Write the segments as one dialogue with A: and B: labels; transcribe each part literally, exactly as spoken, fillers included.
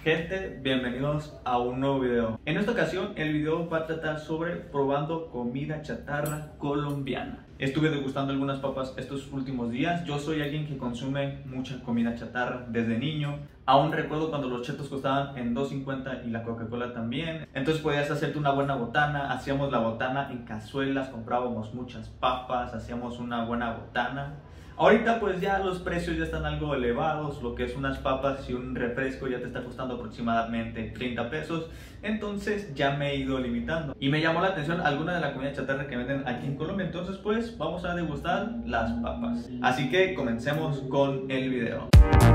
A: Gente, bienvenidos a un nuevo video. En esta ocasión el video va a tratar sobre probando comida chatarra colombiana. Estuve degustando algunas papas estos últimos días. Yo soy alguien que consume mucha comida chatarra desde niño. Aún recuerdo cuando los chetos costaban en dos cincuenta y la Coca-Cola también. Entonces podías hacerte una buena botana. Hacíamos la botana en cazuelas, comprábamos muchas papas, hacíamos una buena botana. Ahorita pues ya los precios ya están algo elevados, lo que es unas papas y un refresco ya te está costando aproximadamente treinta pesos, entonces ya me he ido limitando. Y me llamó la atención alguna de la comida chatarra que venden aquí en Colombia, entonces pues vamos a degustar las papas. Así que comencemos con el video.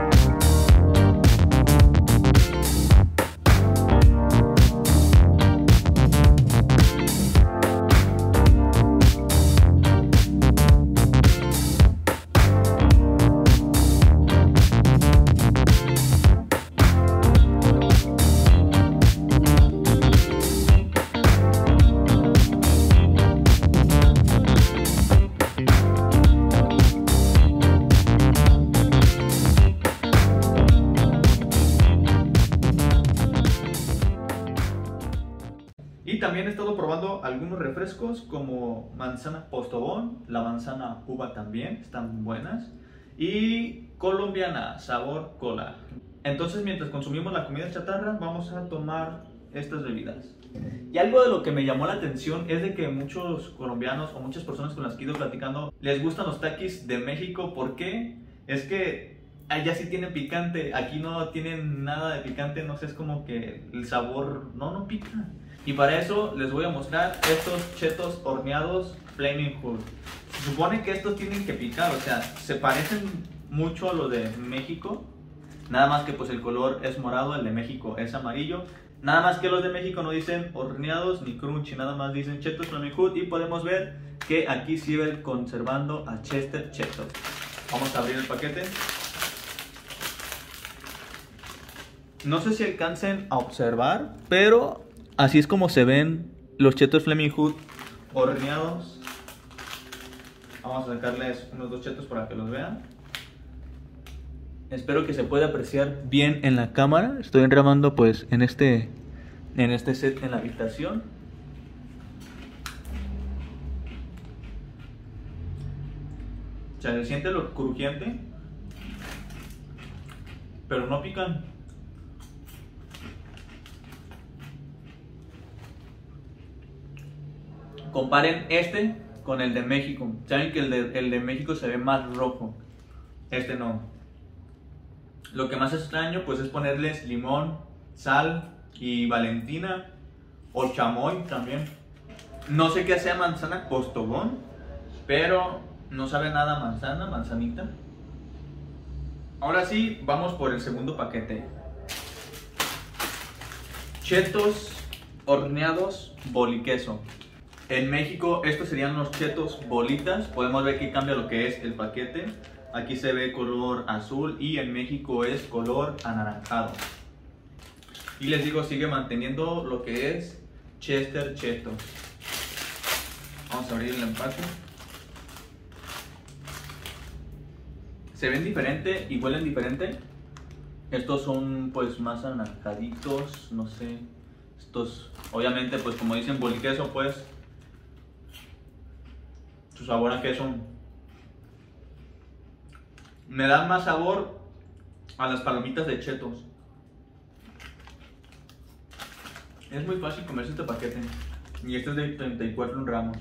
A: Y también he estado probando algunos refrescos como manzana Postobón, la manzana uva también, están buenas. Y colombiana, sabor cola. Entonces mientras consumimos la comida chatarra vamos a tomar estas bebidas. Y algo de lo que me llamó la atención es de que muchos colombianos o muchas personas con las que he ido platicando les gustan los taquis de México. ¿Por qué? Es que allá sí tienen picante, aquí no tienen nada de picante, no sé, es como que el sabor no, no pica. Y para eso les voy a mostrar estos chetos horneados Flaming Hot. Se supone que estos tienen que picar, o sea, se parecen mucho a los de México. Nada más que pues el color es morado, el de México es amarillo. Nada más que los de México no dicen horneados ni crunchy, nada más dicen chetos Flaming Hot. Y podemos ver que aquí sigue conservando a Chester Chetos. Vamos a abrir el paquete. No sé si alcancen a observar, pero así es como se ven los chetos Flaming Hot horneados. Vamos a sacarles unos dos chetos para que los vean. Espero que se pueda apreciar bien en la cámara. Estoy grabando pues en este, en este set en la habitación. O sea, se siente lo crujiente, pero no pican. Comparen este con el de México. Saben que el de, el de México se ve más rojo. Este no. Lo que más extraño pues es ponerles limón, sal y valentina o chamoy también. No sé qué sea manzana Postobón, pero no sabe nada a manzana, manzanita. Ahora sí, vamos por el segundo paquete. Chetos horneados boliqueso. En México estos serían los chetos bolitas. Podemos ver que cambia lo que es el paquete. Aquí se ve color azul y en México es color anaranjado. Y les digo, sigue manteniendo lo que es Chester Chetos. Vamos a abrir el empaque. Se ven diferente y huelen diferente. Estos son pues más anaranjaditos, no sé. Estos, obviamente, pues como dicen boliqueso, pues su sabor a queso me da más sabor a las palomitas de chetos. Es muy fácil comerse este paquete. Y este es de treinta y cuatro gramos.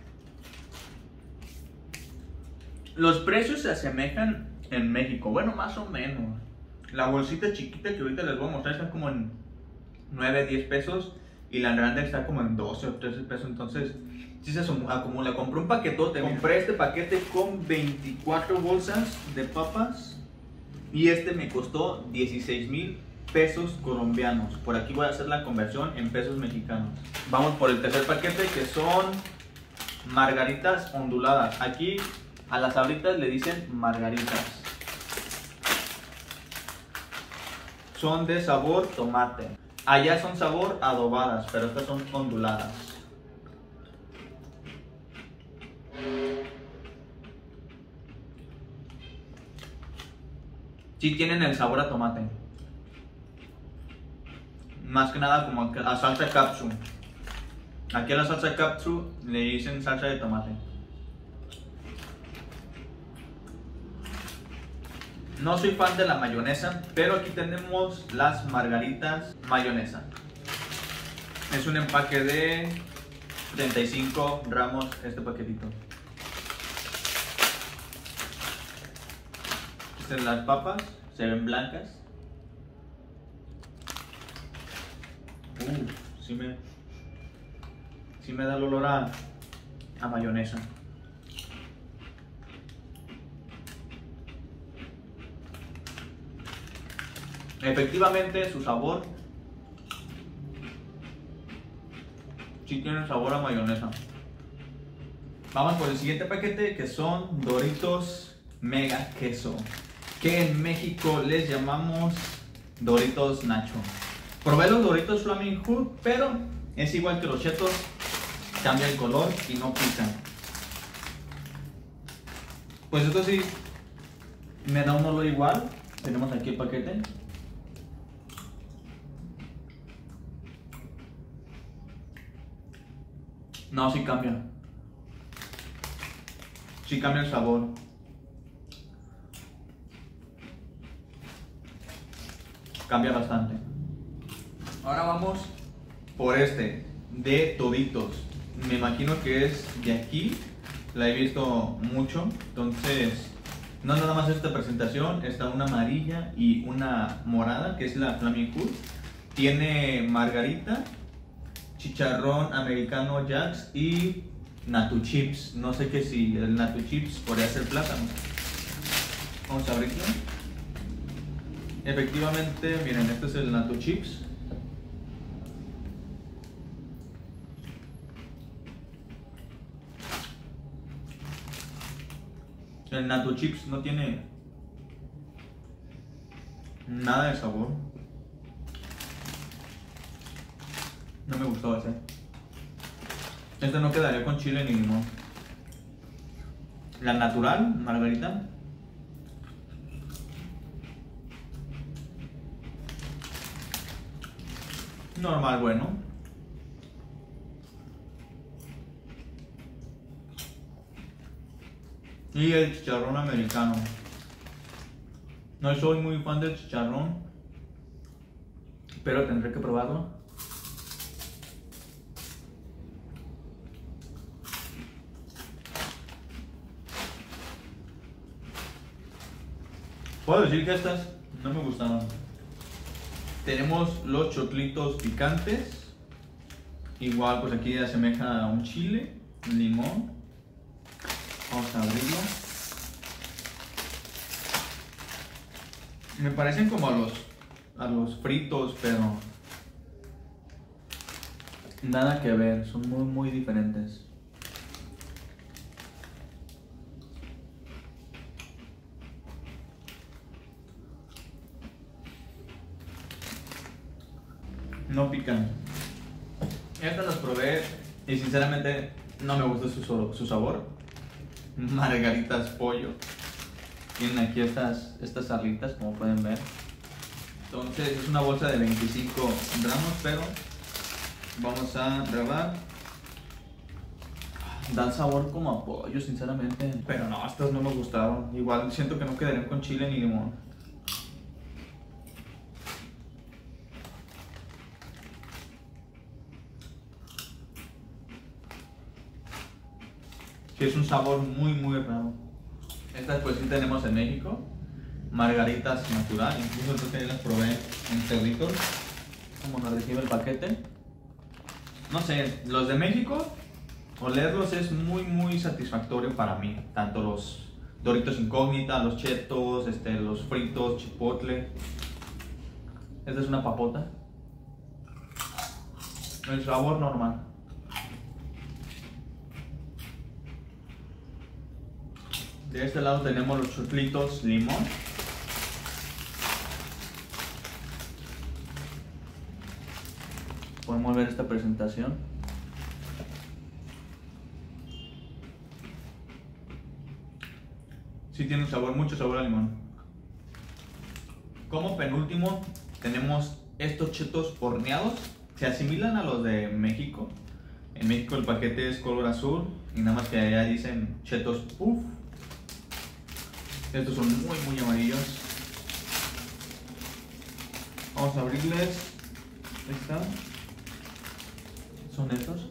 A: Los precios se asemejan en México. Bueno, más o menos. La bolsita chiquita que ahorita les voy a mostrar está como en nueve, diez pesos. Y la grande está como en doce o trece pesos. Entonces sí se acumula. Compré un paquetote. Compré este paquete con veinticuatro bolsas de papas. Y este me costó dieciséis mil pesos colombianos. Por aquí voy a hacer la conversión en pesos mexicanos. Vamos por el tercer paquete, que son margaritas onduladas. Aquí a las sabritas le dicen margaritas. Son de sabor tomate. Allá son sabor adobadas, pero estas son onduladas. Sí tienen el sabor a tomate. más que nada como a salsa katsu. Aquí a la salsa katsu le dicen salsa de tomate. No soy fan de la mayonesa, pero aquí tenemos las margaritas mayonesa. Es un empaque de treinta y cinco gramos este paquetito. Estas las papas se ven blancas. Uh, sí me, sí me da el olor a, a mayonesa. Efectivamente, su sabor sí tiene sabor a mayonesa. Vamos por el siguiente paquete, que son Doritos Mega Queso, que en México les llamamos Doritos Nacho. Probé los Doritos Flaming Hot, pero es igual que los Cheetos, cambia el color y no pican. Pues esto sí me da un olor igual. Tenemos aquí el paquete. No, sí cambia. Sí cambia el sabor. Cambia bastante. Ahora vamos por este de Toditos. Me imagino que es de aquí. La he visto mucho. Entonces, no nada más esta presentación. Está una amarilla y una morada, que es la Flaming Hot. Tiene margarita, chicharrón americano Jacks y Natu Chips. No sé qué si el Natu Chips podría ser plátano. Vamos a abrirlo. Efectivamente, miren, este es el Natu Chips. El Natu Chips no tiene nada de sabor. No me gustó ese. Este no quedaría con chile ni limón. La natural, margarita. Normal, bueno. Y el chicharrón americano. No soy muy fan del chicharrón, pero tendré que probarlo. Puedo decir que estas no me gustaron. Tenemos los choclitos picantes. Igual pues aquí asemeja a un chile, un limón. Vamos a abrirlo. Me parecen como a los, a los fritos, pero nada que ver, son muy muy diferentes. No pican. Estas las probé y sinceramente no me gustó su, su sabor. Margaritas pollo. Tienen aquí estas, estas alitas, como pueden ver. Entonces es una bolsa de veinticinco gramos, pero vamos a probar. Dan sabor como a pollo, sinceramente. Pero no, estas no me gustaron. Igual siento que no quedarían con chile ni limón. Que es un sabor muy muy raro. Estas pues sí tenemos en México, margaritas natural, incluso creo que ya las probé en Cerritos, como nos recibe el paquete. No sé, los de México, olerlos es muy muy satisfactorio para mí, tanto los Doritos Incógnita, los Cheetos, este, los fritos, chipotle. Esta es una papota. El sabor normal. De este lado tenemos los choclitos limón. Podemos ver esta presentación. Sí tiene un sabor, mucho sabor a limón. Como penúltimo tenemos estos chetos horneados. Se asimilan a los de México. En México el paquete es color azul y nada más que allá dicen chetos puff. Estos son muy muy amarillos. Vamos a abrirles. Ahí están. Son estos.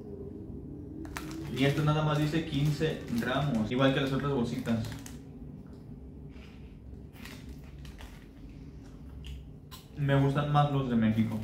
A: Y esto nada más dice quince gramos, igual que las otras bolsitas. Me gustan más los de México.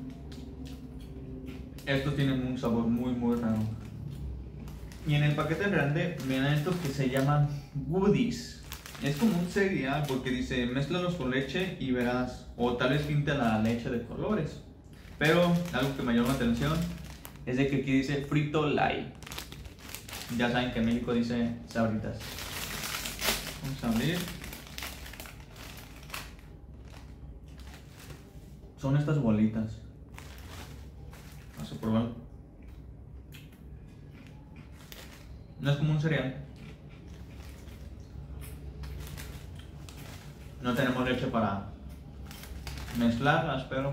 A: Estos tienen un sabor muy muy raro. Y en el paquete grande vienen estos que se llaman goodies. Es como un cereal porque dice mézclalos con leche y verás, o tal vez pinta la leche de colores. Pero algo que me llama la atención es de que aquí dice frito light. Ya saben que en México dice sabritas. Vamos a abrir. Son estas bolitas. Vamos a probarlo. No es como un cereal. No tenemos leche para mezclarlas, pero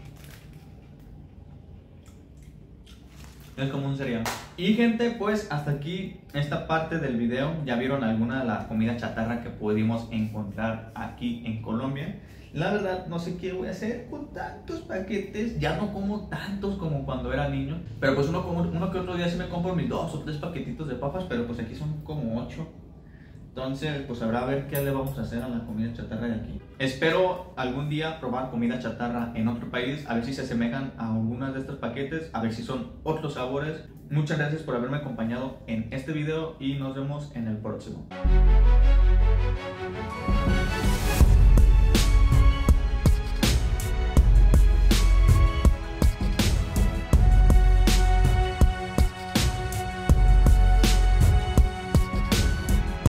A: es como un cereal. Y gente, pues hasta aquí esta parte del video. Ya vieron alguna de la comida chatarra que pudimos encontrar aquí en Colombia. La verdad no sé qué voy a hacer con tantos paquetes. Ya no como tantos como cuando era niño. Pero pues uno, uno que otro día sí me compro mis dos o tres paquetitos de papas. Pero pues aquí son como ocho. Entonces pues habrá a ver qué le vamos a hacer a la comida chatarra de aquí. Espero algún día probar comida chatarra en otro país. A ver si se asemejan a algunas de estos paquetes. A ver si son otros sabores. Muchas gracias por haberme acompañado en este video. Y nos vemos en el próximo.